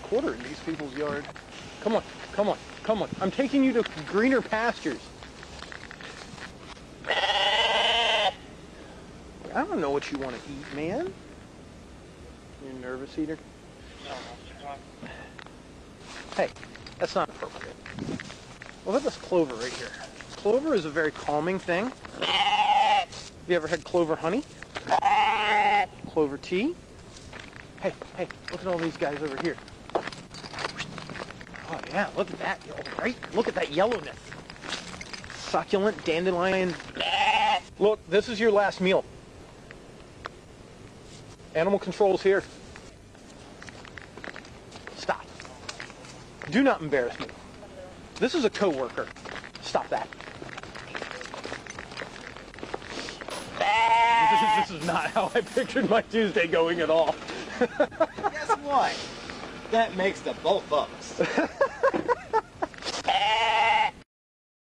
quarter in these people's yard. Come on, come on, come on. I'm taking you to greener pastures. I don't know what you want to eat, man. You a nervous eater? Hey, that's not appropriate. Look at this clover right here. Clover is a very calming thing. Have you ever had clover honey? Clover tea? Hey, hey, look at all these guys over here. Oh yeah, look at that, right? Look at that yellowness. Succulent dandelion. Look, this is your last meal. Animal control's here. Stop. Do not embarrass me. This is a coworker. Stop that. This is not how I pictured my Tuesday going at all. Guess what? That makes the both of us.